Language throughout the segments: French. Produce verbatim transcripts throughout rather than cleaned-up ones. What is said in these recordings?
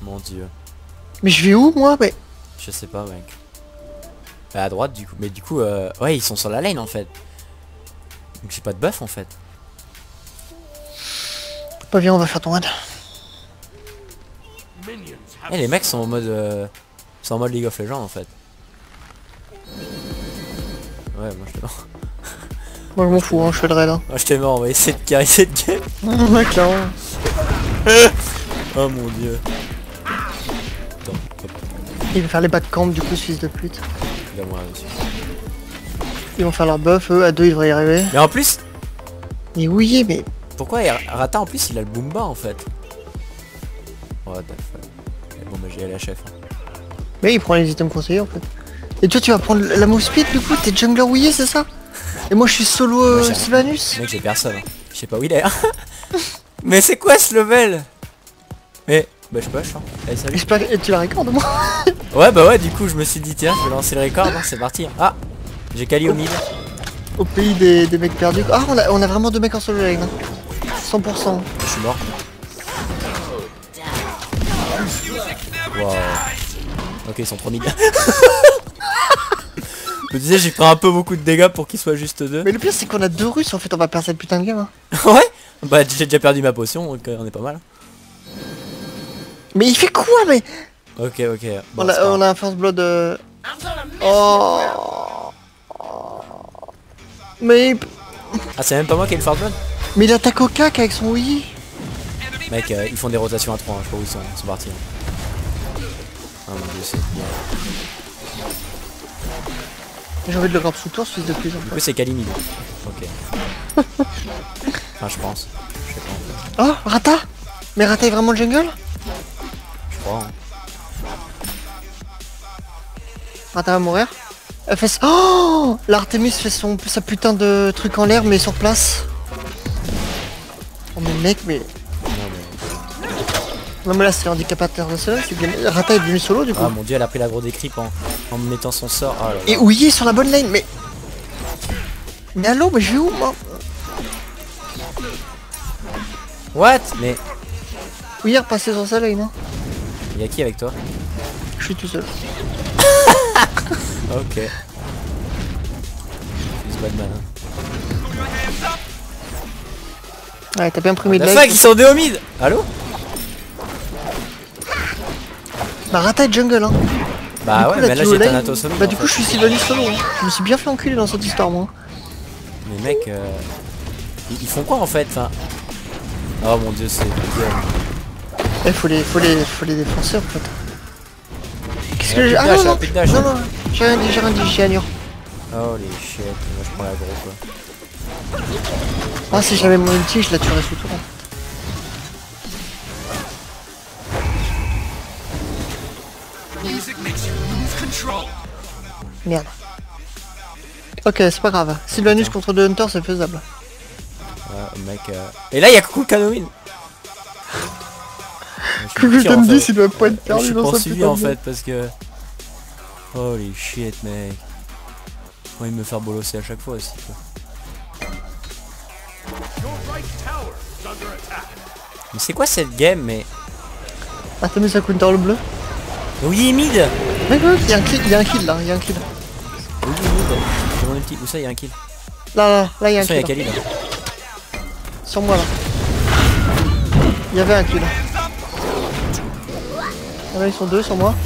Mon dieu. Mais je vais où moi? Mais... Je sais pas mec. Bah, à droite du coup. Mais du coup euh... ouais ils sont sur la lane en fait. Donc j'ai pas de buff en fait. Pas bien, on va faire ton raid. Eh les mecs sont en mode euh... sont en mode League of Legends en fait. Ouais moi je t'ai mort. Moi je m'en fous, hein, je fais le raid. Hein. Moi je t'ai mort, on va essayer de carry cette game. Ouais, clairement. Oh mon dieu. Attends, hop, Il va faire les backcamps du coup, ce fils de pute. là moi là-dessus. Ils vont faire leur buff, eux à deux ils devraient y arriver. Mais en plus, Mais oui, mais... pourquoi Rata en plus il a le Boomba en fait? What the fuck. Bon bah j'ai la chef. Hein. Mais il prend les items conseillers en fait. Et toi tu vas prendre la move speed du coup, t'es jungler ouillé c'est ça? Et moi je suis solo euh, Moi, j'ai- Sylvanus. Mec j'ai personne. Hein. Je sais pas où il est. Mais c'est quoi ce level? Mais bah je sais pas je sens. Allez salut. J'espère que tu la recordes moi. Ouais bah ouais du coup je me suis dit tiens je vais lancer le record. Hein, c'est parti. Ah j'ai Kali au mid. Au pays des, des mecs perdus. Ah on a, on a vraiment deux mecs en solo lane. Hein. cent pour cent. Je suis mort. Wow. Ok ils sont trop mid. Je me disais j'ai pris un peu beaucoup de dégâts pour qu'ils soient juste deux. Mais le pire c'est qu'on a deux Russes en fait, on va perdre cette putain de game. Hein. Ouais. Bah j'ai déjà perdu ma potion donc euh, on est pas mal. Mais il fait quoi mais? Ok ok. Bon, on, a, c'est pas on a un first blood euh... Oh. Mais... Ah c'est même pas moi qui ai le first blood. Mais il attaque au cac avec son Wii. Mec euh, ils font des rotations à trois, hein. Je sais pas où ils sont, ils sont partis. Hein. Ah mon dieu c'est bien. J'ai envie de le grab sous tour, ce fils de pute. Du coup c'est Kalini. Ok. Enfin je pense. Je sais pas en fait. Oh, Rata. Mais Rata est vraiment le jungle? Je crois. Hein. Rata va mourir. Elle fait... Oh, l'Artemis fait son, sa putain de truc en l'air mais sur place. Oh mais mec mais... Non mais... Non mais là c'est handicap international, c'est bien... Rata est devenu solo du coup. Ah mon dieu elle a pris la gros décrip en, en me mettant son sort. Ah, là, là. Et Ouillé sur la bonne lane mais... Mais allô mais je vais où moi? What? Mais... Ouillé est repassé sur sa lane hein. Y'a qui avec toi? Je suis tout seul. Ok. Fils Batman. Hein. Ouais t'as bien pris mid La lane. fuck ils sont deux au mid. Allô? Bah Rata est jungle hein. Bah Du coup, ouais la mais là duo j'ai lane- Thanatos au mid. Bah en du fait. coup je suis Sylvanus solo hein. Je me suis bien fait enculer dans cette histoire moi. Mais mec euh... ils, ils font quoi en fait? Enfin... Oh mon dieu c'est... Eh faut les, faut les, faut les défoncer en fait. Qu'est-ce que Elle j'ai... a Ah plus de dash, non, elle a non, plus de dash. non, non, j'ai rien dit, j'ai rien dit, j'ai Anur. Oh les shit, moi je prends la gros quoi. Ah si j'avais mon ulti, je la tuerais sous tour. Merde. Ok, c'est pas grave. Sylvanus contre deux Hunters, c'est faisable. Ouais mec euh... Et là y'a Coucou Kanomine. Coucou Candy, il doit pas être Je perdu suis dans sa poursuivi putain en de fait parce que... Holy shit mec. Ouais il me faire bolosser à chaque fois aussi quoi. Mais c'est quoi cette game mais... Ah t'as mis sa counter le bleu? Oui mid. Mec mec, il y a un kill, il y a un kill là, il y a un kill. Oui mid. J'ai mon ulti, où ça y'a un kill? Là là, là il y a un Ça y'a kill. Kali là. Sur moi là. Il y avait un kill. Ah, là ils sont deux sur moi.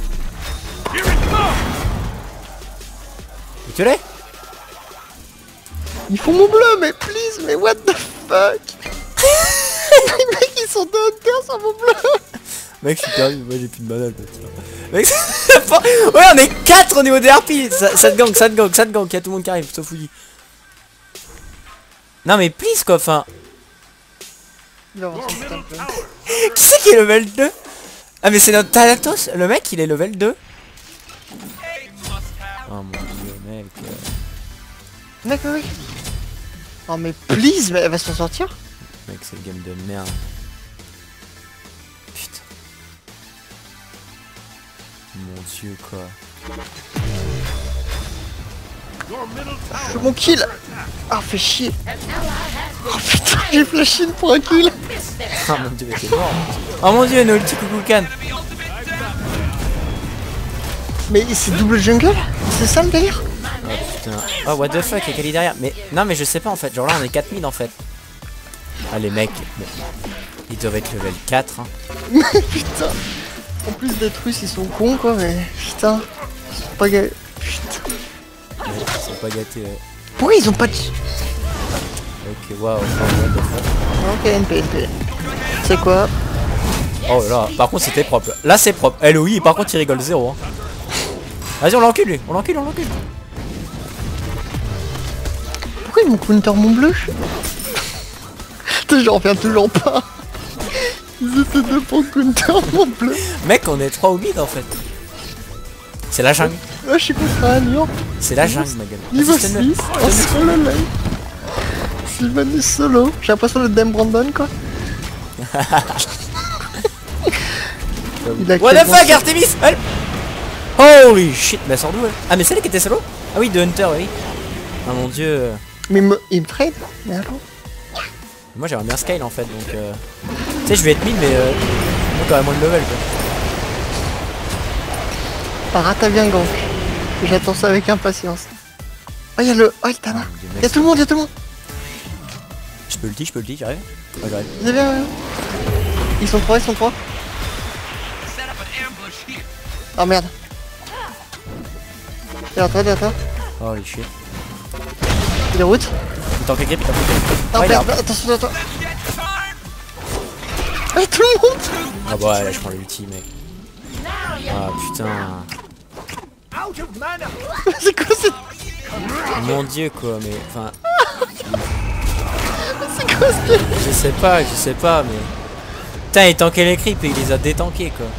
Et tu l'es? Ils font mon bleu, mais please, mais what the fuck? Les mecs, ils sont deux Hunters sur mon bleu. Mec je suis perdu, moi j'ai plus de mana. Mec c'est pas... Ouais on est quatre au niveau des R P. Ça, ça te gang, ça te gang, ça te gang, y'a tout le monde qui arrive, sauf Woody. Non mais please quoi, enfin... Il va avoir son putain de bleu. Qui c'est qui est level deux? Ah mais c'est notre Thanatos, le mec il est level deux. Oh mon dieu mec. euh. Mec, mec, mec. Oh mais please, mais elle va s'en sortir. Mec c'est le game de merde. Putain. Mon dieu quoi. Je fais mon kill. Ah fais chier. Oh putain, j'ai flashé pour un kill. Ah mon dieu mais t'es mort. Oh mon dieu, no ulti Coucou Can. Mais c'est double jungle? C'est ça le délire? Oh putain. Oh what the fuck, il y a Kali derrière. Mais non mais je sais pas en fait, genre là on est quatre mille en fait. Ah les mecs, bon. Ils doivent être level quatre. Hein. Putain. En plus d'être russes, ils sont cons quoi, mais putain. Ils sont pas gâtés. Putain. Ouais, ils sont pas gâtés. Ouais. Pourquoi ils ont pas de... Ok, waouh. Wow, what the fuck. Ok, N P, N P. C'est quoi? Oh là, par contre c'était propre. Là c'est propre. L O I, par contre il rigole zéro. Hein. Vas-y, on l'encule lui. On l'encule, on l'encule. Pourquoi ils m'ont counter mon bleu? J'en reviens toujours pas. Ils étaient deux pour counter mon bleu. Mec, on est trois au mid en fait. C'est la jungle. Là, je suis contre un Lyon. C'est la jungle, ma gueule. Niveau Vas-y, stun-le. six, en solo lane. Sylvan est solo. J'ai l'impression de Dame Brandon quoi. Il a What the quasiment- fuck, Artemis, help. Holy shit, mais elle sort d'où elle? Ah mais c'est elle qui était solo? Ah oui, de Hunter, oui. Ah mon dieu. Mais il me, il me trade. Mais alors? Moi j'aimerais bien scale en fait, donc euh... tu sais je vais être mid mais euh... moi quand même moins de level quoi. Parata bien gank. J'attends ça avec impatience. Oh y'a le... Oh y'a Tana. Ah, Y'a tout le monde, y'a tout le monde. Je peux le dire, je peux le dire, j'arrive. Ouais, j'arrive. Viens, viens, viens. Ils sont trois, ils sont trois. Oh merde. Derrière toi, derrière toi. Holy shit. Il est route. Il t'en fait grip, il t'en fait grip. Oh Ouais, il a- merde, attention à toi. Ah, tout le monde. Ah bah ouais, là je prends l'ulti mec. Ah putain. C'est quoi c'est... Mon dieu quoi, mais enfin... C'est quoi ce délire? Je sais pas, je sais pas mais... Putain il tankait les creeps et il les a détankés quoi.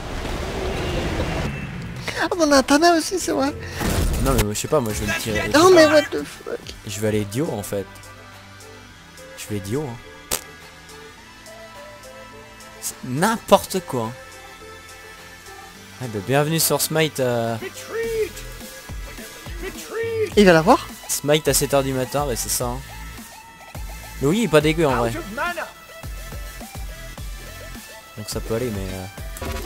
Ah mais on a un Tana aussi, c'est vrai. Non mais moi, je sais pas, moi je vais me tirer. Non mais what the fuck. Je vais aller Dio en fait. Je vais Dio. Hein. C'est n'importe quoi. Hein. Ah bah, bienvenue sur Smite à... Il va l'avoir? Smite à sept heures du matin, bah c'est ça. Hein. Mais oui, il est pas dégueu en vrai. Donc ça peut aller mais... Euh...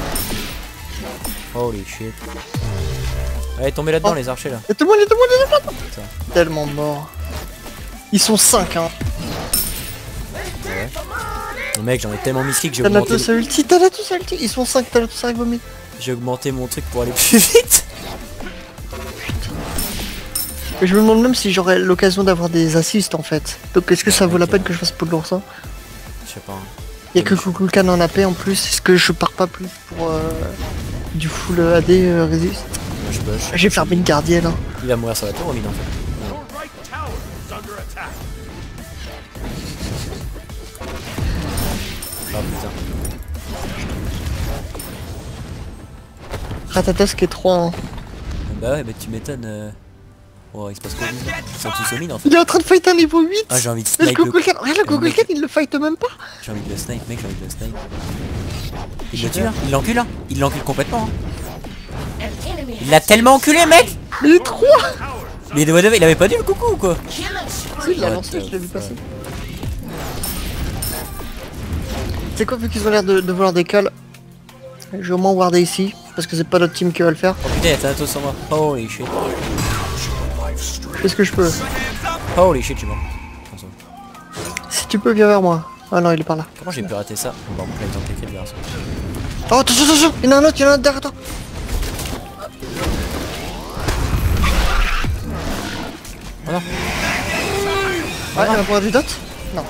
Holy shit. Allez, tombez là-dedans Oh. les archers là. Y'a tout le monde, y'a tout le monde, y'a tout le monde. Putain. Tellement mort. Ils sont cinq hein. Ouais. Oh, mec, j'en ai tellement misclick que j'ai T'as augmenté, tous ulti, t'as tous ulti. Ils sont cinq, t'as tous avec vomit. j'ai augmenté mon truc pour aller plus vite. Mais je me demande même si j'aurais l'occasion d'avoir des assists en fait. Donc est-ce que ça vaut la peine que je fasse pour de l'oursin? Je sais pas. Hein. Y'a que Kukulkan en A P en plus. Est-ce que je pars pas plus pour euh, du full A D euh, résiste? Moi, je push. J'ai fermé une gardienne. Hein. Il va mourir sur la tour au mid en fait. Oh putain. Ratatas qui est trois. Hein. Bah ouais, bah tu m'étonnes. Euh... Oh, il se passe quoi au mid là? Ils sont tous au mid en fait. Il est en train de fight un niveau huit. Ah, j'ai envie de Mais le snipe le... Kukulkan, regarde le le mec. Kukulkan, il le fight même pas. J'ai envie de le snipe, mec, j'ai envie de le snipe. Il le tue là? Il l'encule là? Il l'encule complètement hein. Il l'a tellement enculé mec. Mais il est trois. Mais il avait il avait pas dit le coucou ou quoi? Si, il l'a lancé, je l'ai vu passer. C'est quoi, vu qu'ils ont l'air de, de vouloir des calls, je vais au moins warder ici, parce que c'est pas notre team qui va le faire. Oh putain, y'a Thanatos sur moi. Holy shit. Qu'est-ce que je peux? Holy shit, je suis mort. Attention. Si tu peux, viens vers moi. Ah non, il est par là. Comment j'ai pu rater ça? Bon, bah, on peut tenter le garçon. Oh, attention, attention. Il y en a un autre, il y en a un autre derrière toi. Oh non. Ouais, il va pouvoir du dot? Non.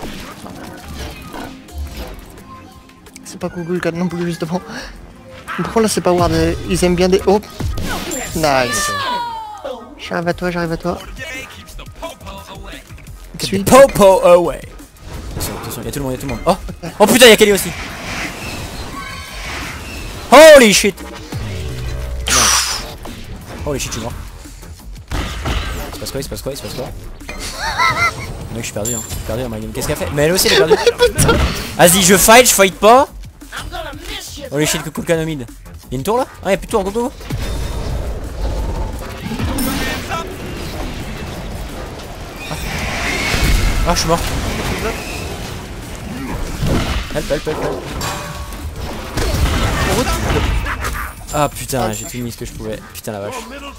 C'est pas Kukulkan non plus, justement. Pourquoi là c'est pas ward? Ils aiment bien des... Oh. Nice. J'arrive à toi, j'arrive à toi. Suis. Popo away. Attention, attention, y'a tout le monde, y'a tout le monde. Oh, oh putain, y'a Kelly aussi. Holy shit. Non. Holy shit, je suis mort. Il se passe quoi, il se passe quoi, il se passe quoi? Mec, je suis perdu, hein. Je suis perdu dans ma game. Qu'est-ce qu'elle fait? Mais elle aussi, elle est perdue. Vas-y, je fight, je fight pas. Holy shit, que cool canomide. Y'a une tour là? Ah, y'a plus de tour, go go go. Ah, je suis mort. Help, help, help, help. Ah putain, j'ai tout mis ce que je pouvais. Putain la vache.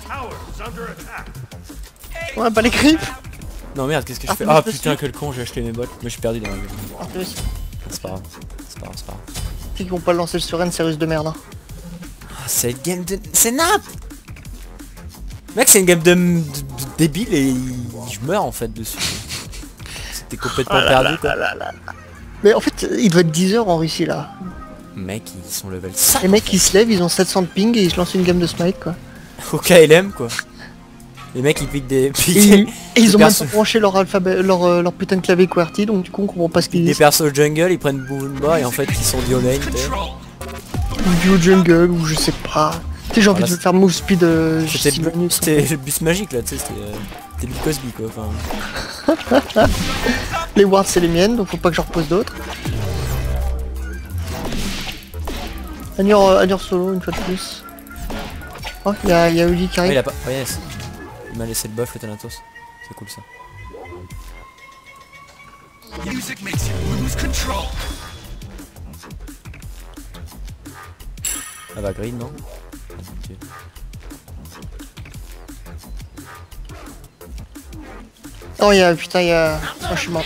Ouais, pas les creeps. Non merde, qu'est-ce que je fais? Artemis Ah dessus. putain, quel con, j'ai acheté mes bottes. Mais je suis perdu dans la gueule. Artemis. C'est pas grave. C'est pas grave, c'est pas grave. C'est qu'ils vont pas lancer le Suren, c'est russe de merde. Hein. Ah, c'est une game de... C'est nappe. Mec, c'est une game de... de... de débile et je meurs en fait dessus. C'était complètement Ah là perdu là quoi. là là là. Mais en fait, il doit être dix heures en Russie là. Mec, ils sont level cinq. Les mecs ils se lèvent, ils ont sept cents de ping et ils se lancent une game de Smite quoi. Au K L M quoi. Les mecs ils piquent des... Et, piquent et ils ont même perso- pas branché leur alphabet, leur, euh, leur putain de clavier QWERTY, donc du coup on comprend pas ce qu'ils des disent. persos jungle, ils prennent Boomba et en fait ils sont duo lane. Ou du jungle, ou je sais pas. Tu sais, j'ai envie Voilà, de faire move speed euh, C'était six le, minutes. c'était le bus magique là, tu sais, c'était euh, c'était Bill Cosby quoi. Enfin, Les wards c'est les miennes, donc faut pas que j'en repose d'autres. Agnure, euh, Agnure solo une fois de plus. Oh, il y a, y a Uli qui ouais, arrive. il a pas. Oh yes. Il m'a laissé le buff le Thanatos. C'est cool ça. Music makes you lose control. Ah bah green non? Ok. Oh, il y a, putain, il y a... Oh, je suis mort.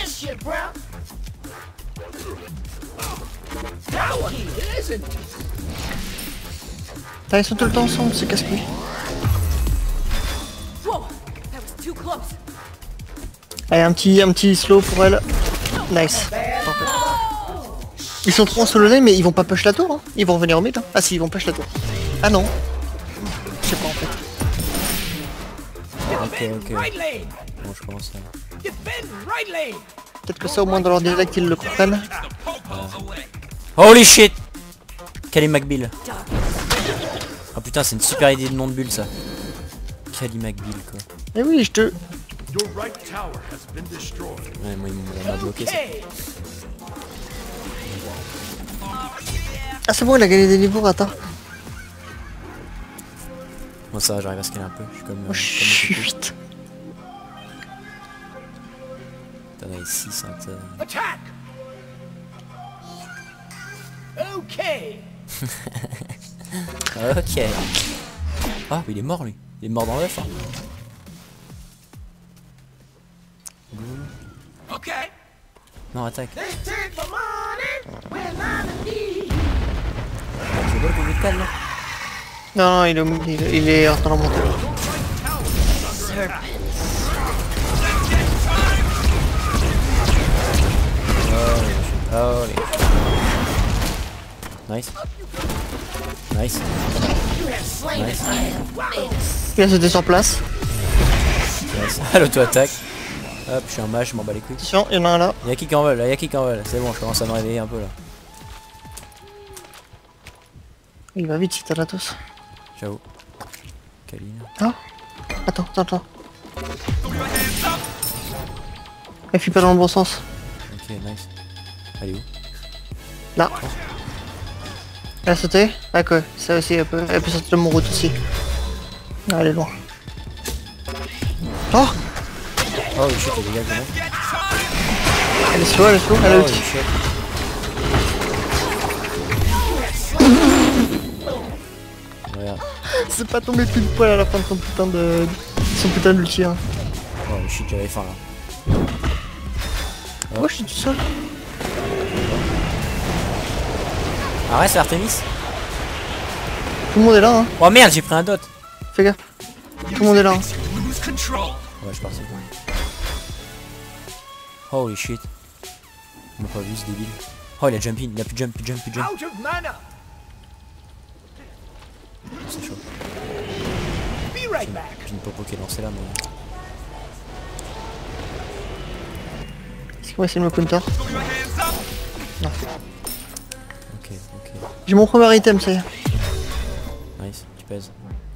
Putain, ils sont tout le temps ensemble, c'est casse-couille. Allez, un petit, un petit slow pour elle. Nice. Parfait. Ils sont trop en solo lane, mais ils vont pas push la tour, hein. Ils vont revenir au mid, hein. Ah si, ils vont push la tour. Ah non. Je sais pas en fait. Ok, ok. Bon, je commence à... Peut-être que ça au moins dans leur dialecte ils le comprennent. Holy shit! Kali McBeal. Oh putain, c'est une super idée de nom de bulle ça. Kali McBeal quoi. Eh oui, je te... Your right tower has been destroyed. Ouais, moi il m'a bloqué ça. Ah c'est bon, il a gagné des niveaux, attends. Moi ça va, j'arrive à scaler un peu. Je suis comme... Oh, Euh, comme chut. T'en as six, cinq, sept... Attack. Okay. Ok. Ah, mais il est mort lui. Il est mort dans l'œuf. Hein. Okay. Non, attaque. They take my money when I'm in need. Tu veux pas le coup de calme là? Non, non, il est, au- il, est- il est en train de remonter. Oh les... Nice. Nice. Nice. Il a sauté sur place. Nice. L'auto-attaque. Hop, je suis un mage, je m'en bats les couilles. Attention, il y en a un là. Y'a qui qui en veut là, y'a qui qui en veut là. C'est bon, je commence à me réveiller un peu là. Il va vite, c'est Thanatos. J'avoue. Kaline. Ah. Attends, attends, attends. Elle fuit pas dans le bon sens. Ok, nice. Elle est où? Là. Elle a sauté. Ah quoi, ça aussi, elle peut, elle peut sortir de mon route aussi. Ah, elle est loin. Oh. Oh le shit, il dégage de moi. Elle est slow, elle est slow, elle a Oh ulti. le shit. Regarde. C'est pas tombé pile poil à la fin de son putain de... son putain d'ulti hein. Oh le shit, j'avais faim là. Moi je suis tout seul. Arrête, c'est Artemis. Tout le monde est là hein. Oh merde, j'ai pris un dot. Fais gaffe. Tout le monde est là hein. Lose control. Ouais, je suis parti. Holy shit. Il m'a pas vu ce débile. Oh, il a jump in, il a plus jump, plus jump, plus jump. Out of mana. C'est chaud. Be right back. J'ai une popo qui est lancée là, mais. Est-ce qu'on va essayer de me counter? Throw your hands up. Non. Ok, ok. J'ai mon premier item, ça y est. Nice, tu pèses.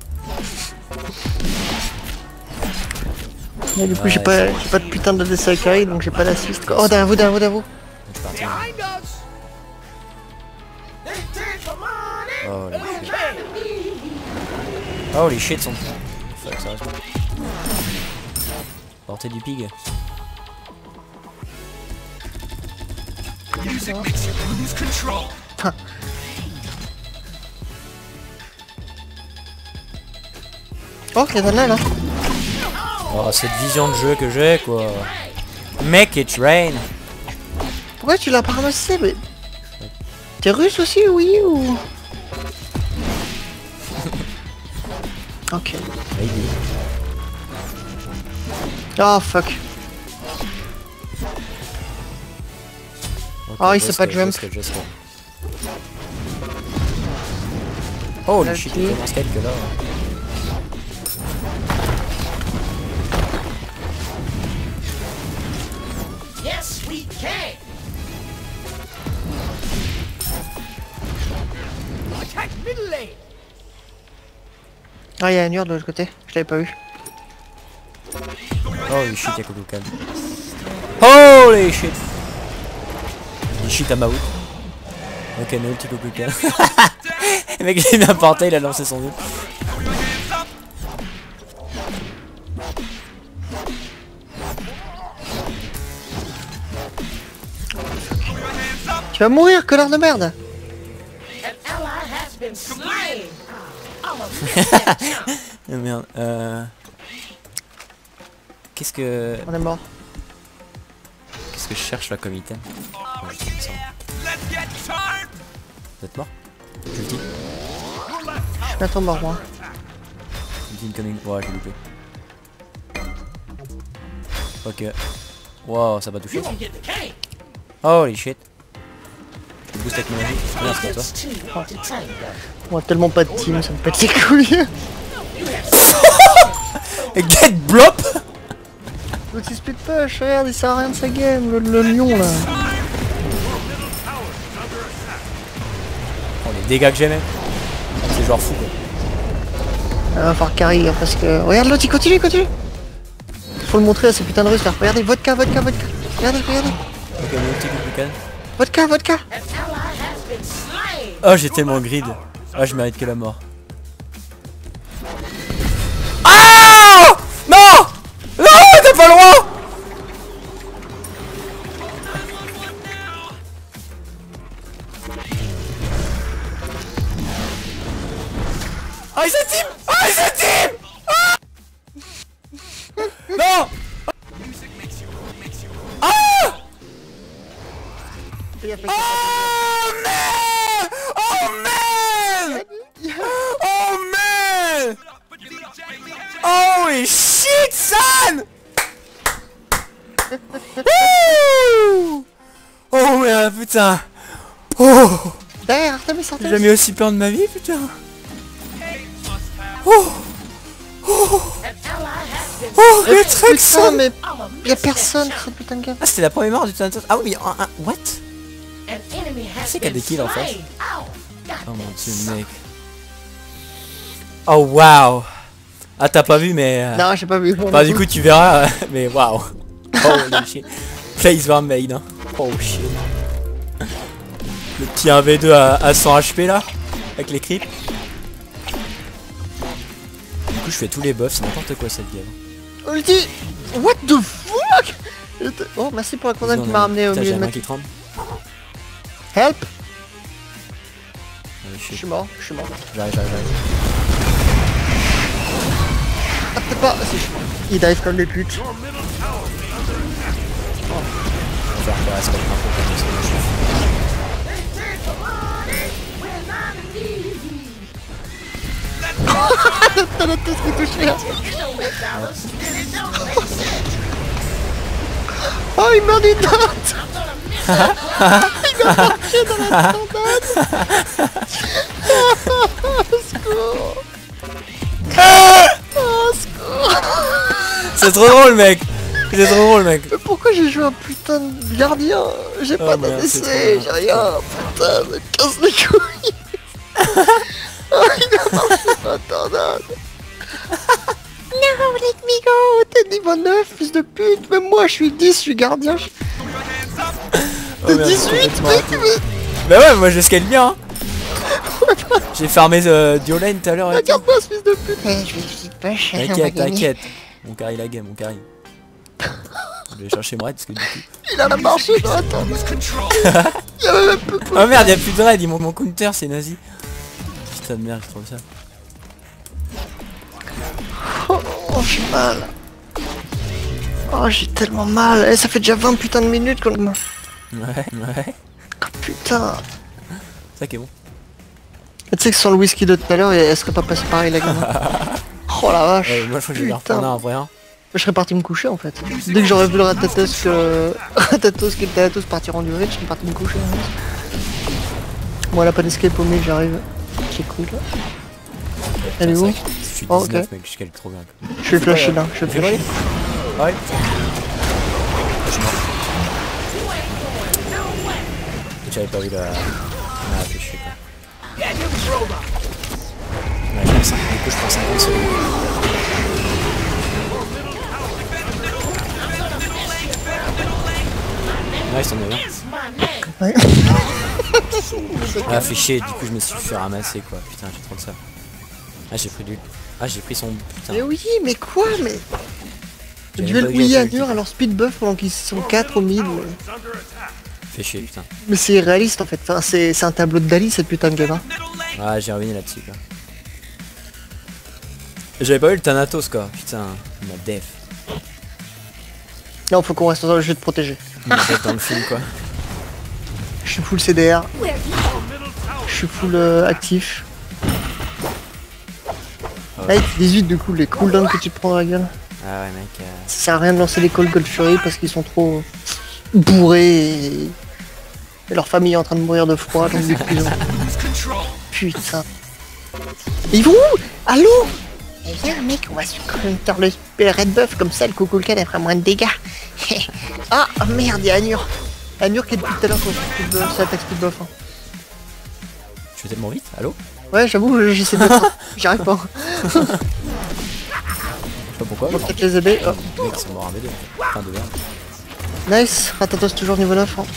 Mais du coup Ouais, j'ai pas, j'ai pas de putain de D C carry donc j'ai pas d'assist quoi. Oh derrière vous, derrière vous, derrière vous. Je suis parti. Behind us. They take my money. Holy shit. Okay. Holy shit, son. Fuck, ça reste pas. Portée du pig. Music makes you lose control. Oh, Katana là. Oh, cette vision de jeu que j'ai, quoi. Make it rain. Pourquoi tu l'as pas ramassé? Mais... T'es russe aussi, oui ou... Ok. Maybe. Oh fuck. Ok, Oh, il just sait pas go, jump. just go, just go. Oh, le Ok. shit, il commence quelque là. Yes, we can. Attack middle lane. Ah, il y a un mur de l'autre côté. Je l'avais pas vu. Holy shit, y'a Kokukan. Holy shit. Il shit à ma out. Ok, no ulti Kokukan. Le mec il a porté, il a lancé son ult. Tu vas mourir, connard de merde. An ally has been slain. Oh merde, euh... Qu'est-ce que... On est mort. Qu'est-ce que je cherche là comme item? Ouais, je sais pas. Vous êtes mort? Ulti. Je suis bientôt mort, moi. Ulti incoming. Ouais, j'ai loupé. Ok. Wow, ça va toucher. You won't get the cake. Holy shit. Je boost avec mon avis. Bien, c'est toi. It's two to tango. On a tellement pas de team, ça me pète les couilles. Get blop. L'autre il split push, regarde, il sert à rien de sa game, le, le lion là. Oh, les dégâts que j'ai même. C'est genre fou quoi. Il va falloir carry hein, parce que... Regarde l'autre, il continue, il continue. Faut le montrer à ces putains de russes là. Regardez, vodka, vodka, vodka. Regardez, regardez. Ok, mon ulti Kokukan. Vodka, vodka. An ally has been slain. Oh, j'ai tellement grid. Ah, je mérite que la mort. Ah non. Non, t'as pas le droit. Ah, il s'est team. Ah, il s'est team. Ah non. Ah. Il a fait Oh man! Oh man! Oh man! Holy shit, son! Wouh! Oh merde, putain! Oh! Derrière, Artemis, J'ai Artemis. jamais aussi peur de ma vie, putain! Oh! Oh! An ally has been Oh, Eh, Retrexon! putain, mais I'm a y'a personne sur cette putain de game. Ah, c'était la première mort du temps. Ah oui, un, un, what? An enemy has C'est qu'il y a been des kills en face. slain. Ow. Oh mon dieu, mec. Oh wow! Ah, t'as pas vu, mais. euh, Non, j'ai pas vu. Bah du coup tu verras, euh, mais waouh. Holy shit. Place war made hein. Oh shit. Le petit un v deux à, à cent H P là, avec les creeps. Du coup je fais tous les buffs, c'est n'importe quoi cette game. Ulti. What the fuck. Oh, merci pour la condamne qui m'a ramené au Putain, milieu j'ai de la ma... main qui tremble. Help. Holy Je shit. suis mort, je suis mort. J'arrive, j'arrive, j'arrive. Ah, peut-être pas. Si, je suis mort. Il dive comme des putes. On va faire un respect un peu comme ça. Take the morning when I'm easy. T'as la tête qui touche rien. You know what, Dallas? And it don't make sense. Oh, il meurt d'une date. I'm gonna miss Il m'a marché dans la tornade. Au secours. Au secours. C'est trop drôle mec. C'est trop drôle mec. Mais pourquoi j'ai joué un putain de gardien? J'ai Oh, pas merde, c'est d'A D C, trop j'ai rien. Putain, me casse les couilles. Oh, il a marché dans la tornade. No, let me go. T'es niveau neuf, fils de pute. Même moi, je suis dix, je suis gardien. je- Oh, T'es merde, dix-huit, complètement mec. raté. Mais Bah ouais, moi je scale bien. Hein. J'ai farmé euh, Duo Lane tout à l'heure. et tout. regarde-moi ce fils de pute. Eh, je vais je vais pas cher, on va T'inquiète, gagner. t'inquiète. Mon carry la game, mon carry. Je vais chercher Mred parce que du coup. Il a marché dans la tornade. Il y avait même plus de Oh merde, y'a plus de raid, ils m'ont mon counter, c'est nazi. Putain de merde, je trouve ça. Oh, j'ai mal. Oh, j'ai tellement mal. Eh, ça fait déjà vingt putains de minutes qu'on... Ouais, ouais. Oh, putain. C'est ça qui est bon. Et tu sais que sans le whisky de tout à l'heure, elle serait pas passée pareil la gamme. Oh la vache. Ouais, moi je crois que je vais leur Putain. prendre un vrai un. Je serais parti me coucher en fait. Dès que j'aurais vu le Ratatos que... Ratatos et le Thanatos partir en durée, je serais parti me coucher. Hein. Bon, elle a pas d'escape au mid, j'arrive. C'est cool. Elle est où? Je suis Oh, dix-neuf ok. mec, je calme trop bien. Quoi. Je vais flasher là, je vais Fais flasher. Ouais. Je suis mort. J'avais pas vu la... Ah, fait chier quoi. Ouais, j'ai cinq. Du coup je prends cinquante secondes. Nice, on est bien. Ouais. Ah, fait chier, du coup je me suis fait ramasser quoi. Putain, j'ai trop de ça. Ah, j'ai pris du. Ah, j'ai pris son. Putain. Mais oui, mais quoi, mais... J'ai Tu même veux pas le eu oui à à faire dur le alors speed buff pendant qu'ils sont quatre au mid. Ouais. Fait chier, putain. Mais c'est irréaliste en fait. Enfin, c'est c'est un tableau de Dali cette putain de game. Hein. Ah, j'ai revenu là-dessus quoi. J'avais pas eu le Thanatos quoi. Putain, ma def. Non, faut qu'on reste dans le jeu de protéger. Ma def dans le film quoi. Je suis full C D R. Je suis full euh, actif. Ouais. Hey, dix-huit du coup, les cooldowns que tu te prends dans la gueule. Ah ouais, mec. Euh... Ça sert à rien de lancer les calls Gold Fury parce qu'ils sont trop bourrés et... et leur famille est en train de mourir de froid donc du coup ils ont... Putain. Ils vont où? Allô? Eh viens mec, on va se counter le, le red buff comme ça le Kukulkan elle fera moins de dégâts. Ah oh, merde, y'a Anur. Anur qui est depuis tout à l'heure sur speed buff, ça attaque speed buff. Hein. Je fais tellement vite, allô? Ouais j'avoue j'essaie de... J'y arrive pas. Je sais pas pourquoi. On va Mais... peut-être les aider. Oh. Les mecs sont morts en V deux. Enfin, de verre. Nice, Ratatos toujours niveau neuf. Hein.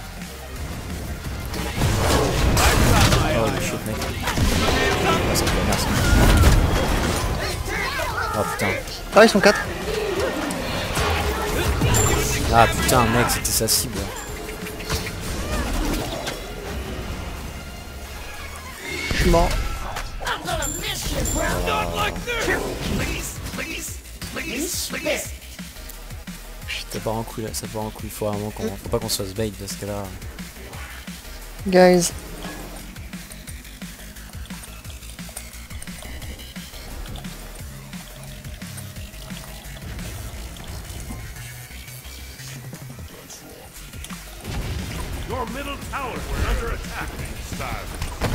Oh le shit mec. Ah, ça me fait merci. Oh putain. Ah ils sont quatre. Ah putain mec, c'était sa cible. Je suis mort. Ça part en couille là, ça part en couille. Faut vraiment qu'on. Faut pas qu'on soit bait parce que là. Guys. Your middle tower, we're under attack. Style.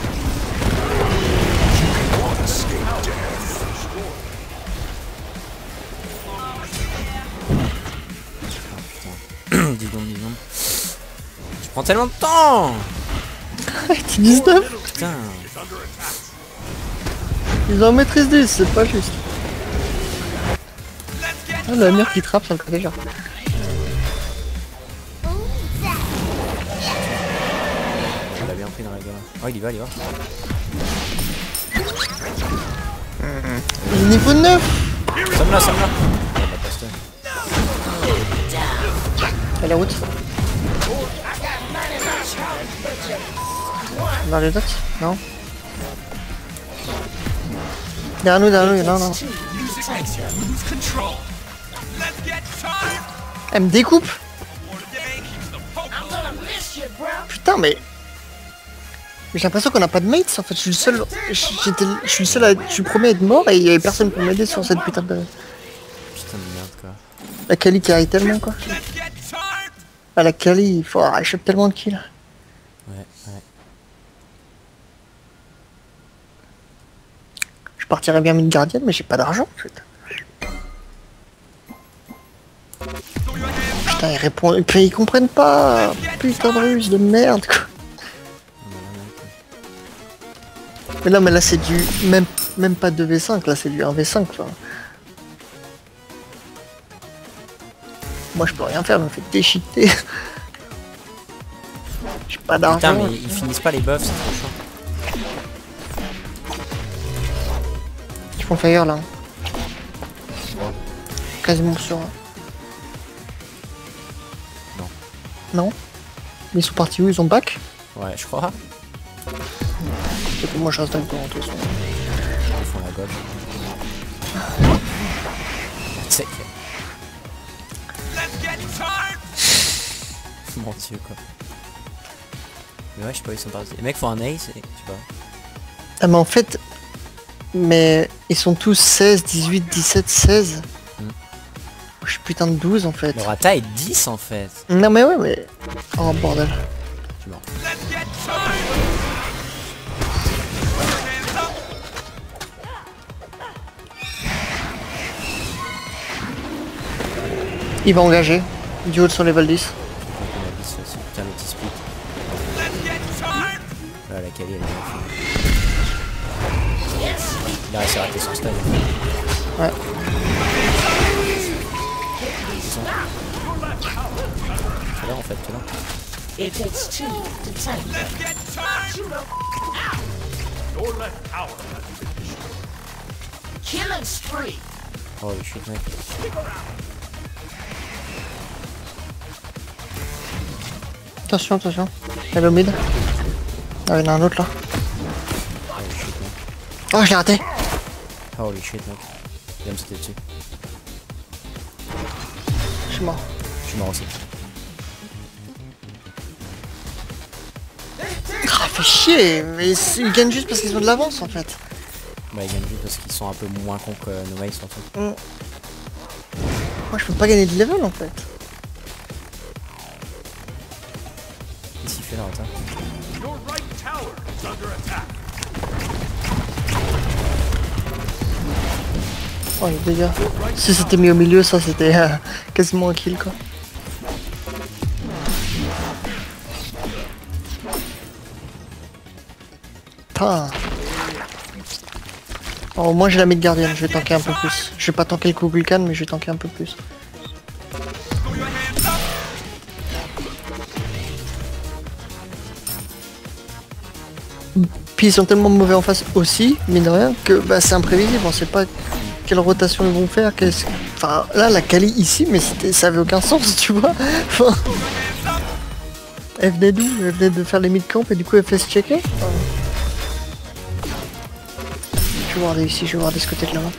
dix secondes, dix secondes. Je prends tellement de temps. T'es dix-neuf. Putain. Ils ont maîtrise dix, c'est pas juste. Ah, la mère qui trappe sur le côté genre. On l'a bien pris dans la gueule. Oh il y va, il y va. Il est niveau neuf. Somme là, somme là. Oh, bah, passe toi. Elle est route. Dans les autres? Non. Derrière nous, derrière nous, non, non. Elle me découpe. Putain, mais... J'ai l'impression qu'on a pas de mates en fait, je suis le seul... J'étais... Je suis le seul à... Je suis le premier à être mort et il y avait personne pour m'aider sur cette putain de... Putain de merde quoi. La Kali qui arrive tellement quoi. Ah la Kali, il faut... Ah, elle chope tellement de kills. Ouais, ouais. Je partirais bien mid gardienne mais j'ai pas d'argent en fait. Putain ils répondent... Puis ils comprennent pas. Putain de ruse de merde quoi. Mais non mais là c'est du... Même, même pas deux v cinq, là c'est du un v cinq quoi. Moi je peux rien faire, je me fais déchiqueter. J'ai pas Putain d'argent. mais ils finissent pas les buffs, c'est trop chiant. Ils font fire là. Quasiment sûr. Non. Non. Mais ils sont partis où? Ils ont back? Ouais, je crois. C'est que moi je reste avec toi en tout cas. Ils font la gauche. C'est que... Mon dieu quoi. Mais ouais, je sais pas, ils sont partis. Les mecs font un ace et tu vois. Ah mais en fait... Mais ils sont tous seize, dix-huit, dix-sept, seize. Mm. Je suis putain de douze en fait. Le rata est dix en fait. Non mais ouais mais... Oh bordel. Je suis mort. Il va engager. Du haut de son level dix. Donc on a dix aussi. Putain, le petit split. Là, la Kali elle est bien faite. Il a réussi à rater son stun. Ouais. C'est là en fait, c'est là. It takes two to tango. Your left tower has been destroyed. Killing spree. Oh le shit mec. Attention, attention. Elle est au mid. Ah, il y en a un autre là. Oh le shit mec. Oh, je l'ai raté. Oh le shit mec. Il vient me sauter dessus. Je suis mort. Je suis mort aussi. Ah, fait chier. Mais ils gagnent juste parce qu'ils ont de l'avance en fait. Bah ils gagnent juste parce qu'ils sont un peu moins cons que nos mates surtout. Mm. Moi, je peux pas gagner de level en fait. Qu'est-ce qu'il fait là, attends? Your right tower is under attack. Oh les dégâts. Si c'était mis au milieu, ça c'était euh, quasiment un kill quoi. Putain. Oh, au moins j'ai la mid gardienne, je vais tanker un peu plus. Je vais pas tanker le coup Vulcan, mais je vais tanker un peu plus. Puis ils sont tellement mauvais en face aussi, mine de rien, que bah, c'est imprévisible, on sait pas quelle rotation ils vont faire, qu'est-ce... Enfin là la Kali ici, mais c'était- ça avait aucun sens, tu vois. Enfin... Elle venait d'où? Elle venait de faire les mid-camp et du coup elle fait se checker. Enfin... Je vais regarder ici, je vais regarder ce côté de la map.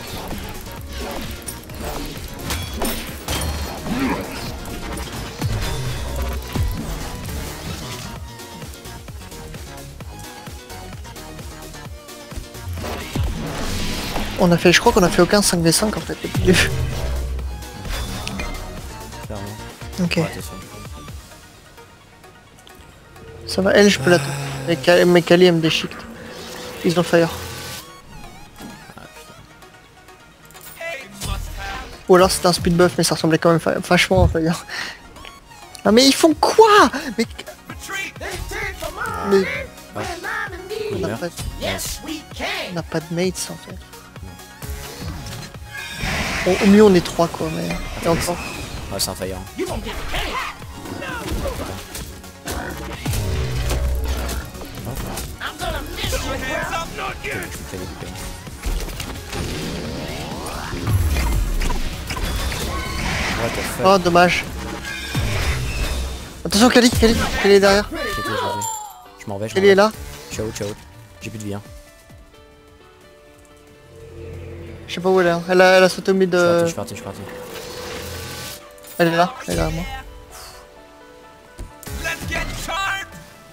On a fait, je crois qu'on a fait aucun cinq v cinq en fait depuis le début. Clairement. Ok, Ouais, t'es sûr. ça va, elle je peux la toucher. Mais Ka- Mais Kali elle me déchique. Ils ont fire. Ou alors c'était un speed buff mais ça ressemblait quand même fa- vachement à fire. Ah mais ils font quoi? Mais Retreat! They take for Mais- mine when I'm in on need. n'a pas, Yes, we on can. n'a pas de mates en fait. Bon, au mieux on est trois quoi mais... Et encore. Ouais, c'est un fire. You gonna get paid. I'm gonna miss you, bro. Not yet! Je me fais découper. What the fuck? Oh dommage. Attention Kali, Kali, Kali est derrière. J'ai tout, j'ai tout. Je m'en vais, je m'en Kali est vais. là. Ciao, ciao. J'ai plus de vie hein. Je sais pas où elle est. hein. Elle a, elle a sauté au mid Je suis parti, de... je suis parti, je suis parti. Elle est là, elle est derrière moi. Let's get charged!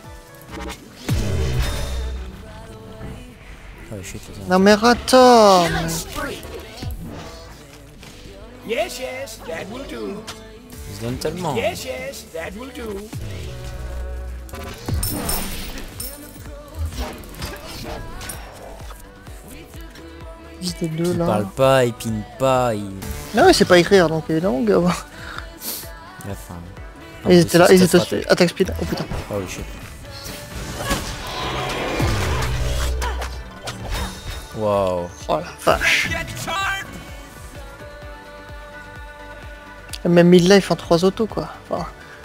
Oh shit, c'est ça. Non mais attends. Killing spree. Yes, yes, that will do. Ils se donnent tellement. Yes, yes, that will do. Ils étaient deux Ils là. parlent pas, ils pinent pas, ils... Non mais c'est pas écrire donc évidemment gars. Bref, enfin... non, Ils c'est- étaient là, c'est ils étaient tough au raté. attaque speed. Oh putain. Holy shit. Wow. Oh la vache. Get charged! Même mid-life en trois autos quoi. Enfin,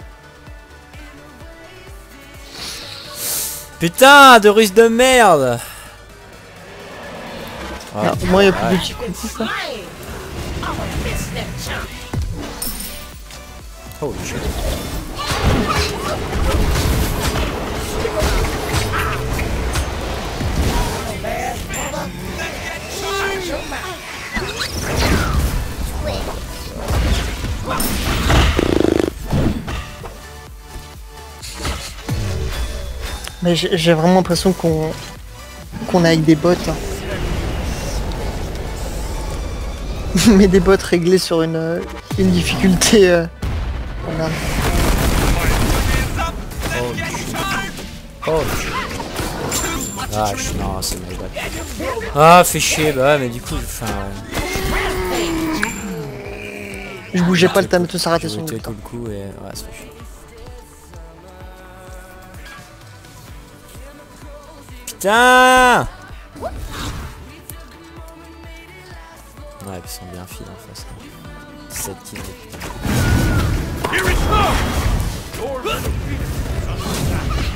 Putain de russe de merde. Ah, non, au moins il y a plus ouais. de petits coups quoi. Slain. I'm gonna miss that chump. Holy shit. Mais j'ai j'ai vraiment l'impression qu'on qu'on est avec des bots. Hein. Mais des bots réglés sur une, euh, une difficulté. Euh... Oh merde. Oh ah je... non c'est my bad. Ah fait chier bah ouais, mais du coup enfin ouais. Je bougeais pas, le Thanatos a raté J'ai son goûté ult. tout le coup et ouais ça fait chier. Putain. Ouais ils sont bien fils en face. sept kills. Here it comes! Your middle Phoenix is under attack.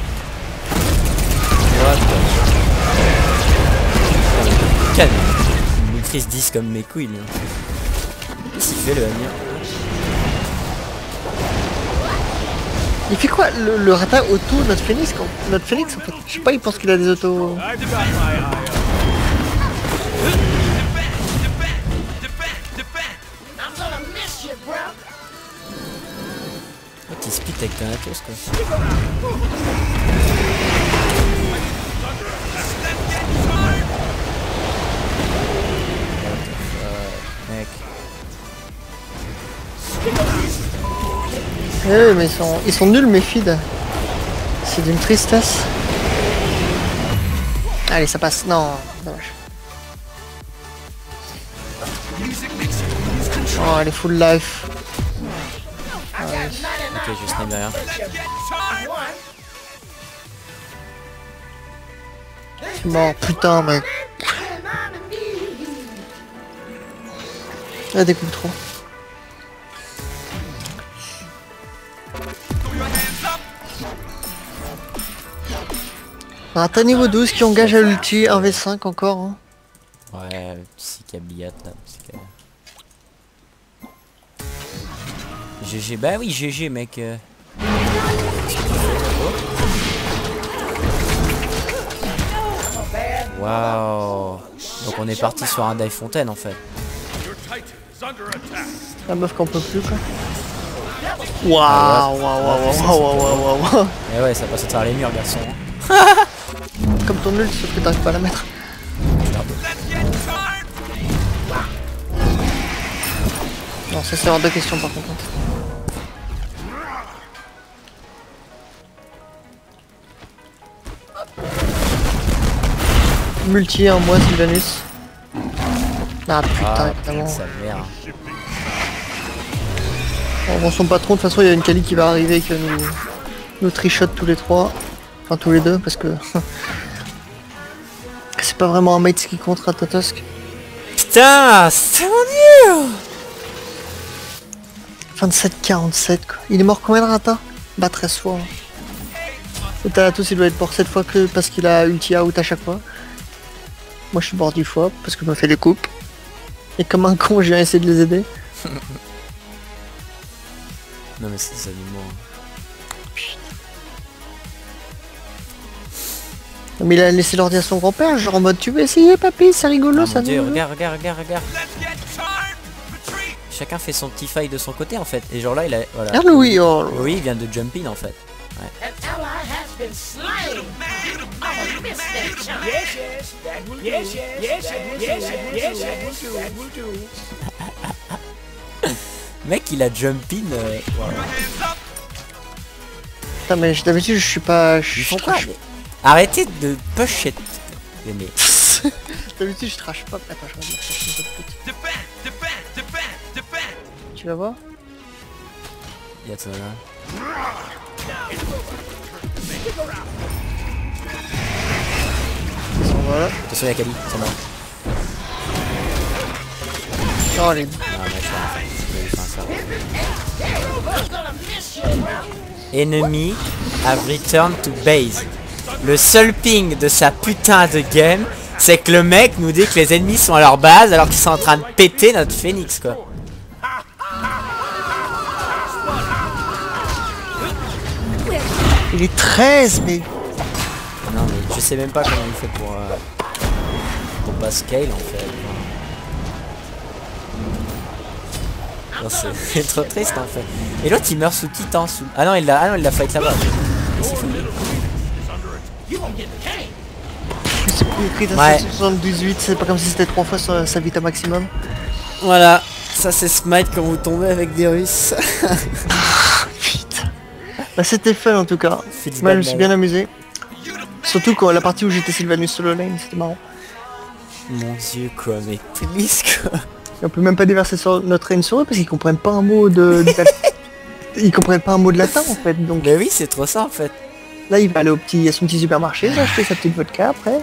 Calme. Il maîtrise dix comme mes couilles lui. Qu'est-ce qu'il fait le Amir? Il fait quoi le, le rata auto notre phoenix quand notre phoenix en fait. Je sais pas, il pense qu'il a des autos. I've got my eye on I'm gonna miss you, bro. Oh, t'es split avec Thanatos quoi. Mec. Eh oui, mais ils sont, ils sont nuls mes feeds. C'est d'une tristesse. Allez, ça passe. Non, dommage. Oh, elle est full life. Ah, oui. Ok je snipe derrière. Je suis mort, putain, mec. Ah, découpe trop. Rata niveau douze qui engage à l'ulti, un v cinq encore. Hein. Ouais, petit cabillate là. Petit cab... G G, bah oui G G mec. Euh... Waouh. Donc on est parti sur un dive fontaine en fait. Your Titan is under attack. La meuf qu'on peut plus quoi. Waouh, waouh, waouh, waouh, waouh, waouh, waouh. Et ouais ça passe à travers les murs garçon. Comme ton ult, sauf que t'arrives pas à la mettre. Non, ça c'est hors de question par contre. Multi, un mois, Sylvanus. Ah putain, Ah évidemment. putain sa mère. Bon, son patron, de toute façon, il y a une Kali qui va arriver qui va nous, nous trichote tous les trois. Enfin, tous les deux, parce que c'est pas vraiment un mate qui compte Ratatosk. Putain, c'est mon dieu. vingt-sept quarante-sept quoi. Il est mort combien de Rata? Bah treize fois. Hein. Et Thanatos il doit être mort sept fois que parce qu'il a ulti out à chaque fois. Moi je suis mort dix fois parce que je me fais des coupes. Et comme un con j'ai essayé de les aider. Non mais c'est des animaux. Mais il a laissé l'ordi à son grand-père, genre en mode tu veux essayer papy, c'est rigolo Ah, ça mon dieu, nous... regarde, regarde, regarde, regarde. Chacun fait son petit fight de son côté en fait. Et genre là il a... Voilà. Regarde Louis, oh. Oui il vient de jump in en fait. An ally has been slain. I'm gonna miss that chance. Yes, yes, that will yes, do. Yes, yes, yes, yes, yes, that will do. That will do. Mec il a jump in. Euh... Wow. Putain mais d'habitude je suis pas... Je Ils suis font quoi trash. mais... Arrêtez de push it. Mais... D'habitude je trash pas. Attends je vais me chercher une autre pute. Tu vas voir? Y'a de ça là. Ils sont voilà. Attention y'a Kali, c'est mort. Oh les... Ah mec je vais en faire. I'm gonna miss you, bro. Enemy have returned to base. Le seul ping de sa putain de game, c'est que le mec nous dit que les ennemis sont à leur base alors qu'ils sont en train de péter notre phoenix quoi. Il est treize mais... Non mais je sais même pas comment il fait pour... Euh, pour pas scale en fait. Non, c'est trop triste en fait. Et l'autre il meurt sous titan sous... Ah non il l'a ah non, il l'a fight là-bas. You gonna get the cane. C'est plus écrit dans Ouais. soixante-dix-huit, c'est pas comme si c'était trois fois sa, sa vita maximum. Voilà, ça c'est Smite quand vous tombez avec des Russes. Putain. Bah c'était fun en tout cas. Fils Moi je me suis d'Albal. bien amusé. Surtout quand la partie où j'étais Sylvanus solo lane, c'était marrant. Mon dieu quoi, mais please quoi. Et on peut même pas déverser sur notre reine sur eux parce qu'ils comprennent pas un mot de... de- Ils comprennent pas un mot de latin en fait, donc Mais oui, c'est trop ça en fait. là il va aller au petit, à son petit supermarché, il va acheter sa petite vodka après.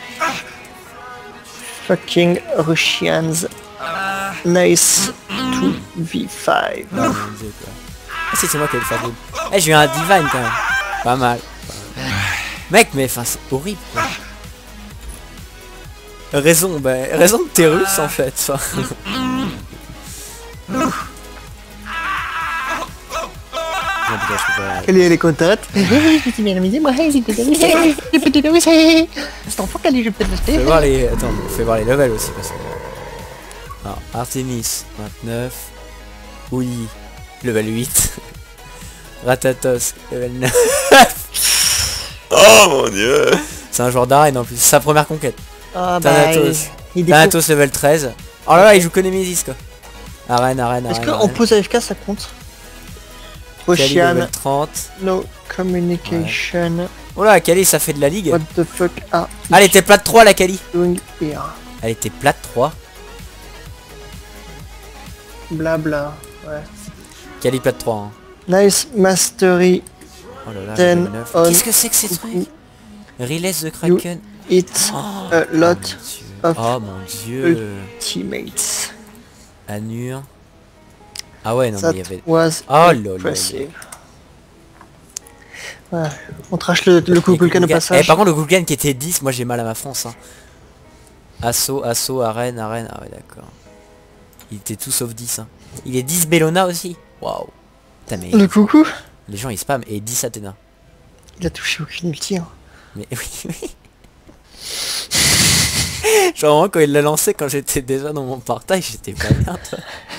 Fucking Russians. Nice two v five. Oh, mon dieu quoi. Ah si, c'est moi qui ai le faire double. Eh, j'ai eu un divine quand même. Pas mal. Pas mal. Mec, mais enfin c'est horrible quoi. Raison, bah, raison de tes Russes en fait. Enfin. Non, putain, je peux pas- Kelly elle est contente. Je me suis bien amusé, moi, j'ai fait des petits de russes. C'est enfant Kelly, je peux te Fais l'acheter. voir les... Attends, fais voir les levels aussi parce que... Alors, Artemis, vingt-neuf. Oui, level huit. Ratatos, level neuf. Oh mon dieu. C'est un joueur d'arène en plus, c'est sa première conquête. Ah bah, Thanatos. il découvre. Thanatos level treize. Oh là là, il joue que Nemesis quoi. Arène, arène, Est-ce arène. qu'en arène. pause A F K ça compte? Kali Ocean, level trente. no communication. Oh là, Kali ça fait de la ligue. What the fuck are Ah, elle était plate trois la Kali. you doing here? Elle était plate trois. Blabla. Ouais. Kali plate trois. Hein. Nice mastery. Oh là là, Ten level neuf. on Qu'est-ce que c'est que ces trucs? Release the Kraken. It's Oh, a lot mon Dieu. of Oh mon dieu. teammates. Annure. Ah ouais, non That mais il y avait... was Oh là là impressive. Ouais, on trash le, le coup Et Kulkan au Kulkan- passage. Eh, par contre le Kulkan qui était dix, moi j'ai mal à ma France. Hein. Assaut, assaut, arène, arène. Ah ouais d'accord. Il était tout sauf dix. Hein. Il est dix Bellona aussi. Waouh. Putain mais Le coucou, les gens ils spam et dix Athéna. il a touché aucune ulti. Hein. Mais oui oui. Genre vraiment quand il l'a lancé quand j'étais déjà dans mon partage j'étais pas bien toi.